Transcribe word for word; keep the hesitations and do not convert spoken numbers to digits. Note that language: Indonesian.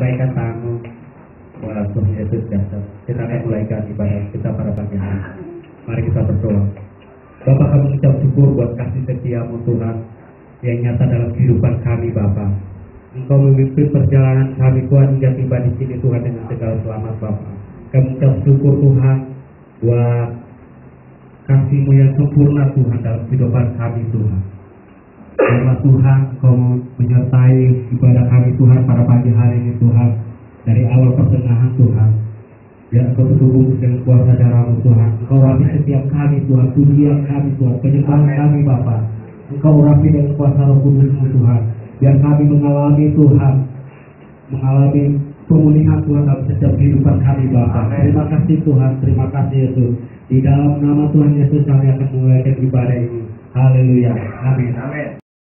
menaikkan tangan. Wah, Tuhan Yesus dasar. Kita akan mulaikan ibadah kita pada pagi hari. Mari kita berdoa. Bapak, kami ucap syukur buat kasih setiamu Tuhan yang nyata dalam kehidupan kami, Bapak. Engkau memimpin perjalanan kami Tuhan hingga tiba di sini Tuhan dengan segala selamat, Bapak. Kami ucap syukur Tuhan buat kasih-Mu yang sempurna Tuhan dalam kehidupan kami Tuhan. Biarlah Tuhan Engkau menyertai ibadah kami Tuhan pada pagi hari ini Tuhan, dari awal pertengahan Tuhan. Biar Engkau berhubung dengan kuasa darah-Mu Tuhan. Engkau rapi setiap kami Tuhan, pujian kami Tuhan, penyembahan kami Bapa. Engkau rapi dengan kuasa Roh Kudus-Mu Tuhan. Biar kami mengalami Tuhan, mengalami pemulihan Tuhan dalam setiap kehidupan kami Bapa. Terima kasih Tuhan, terima kasih Yesus. Di dalam nama Tuhan Yesus kami akan memulai ibadah ini. Haleluya. Amin. Amin.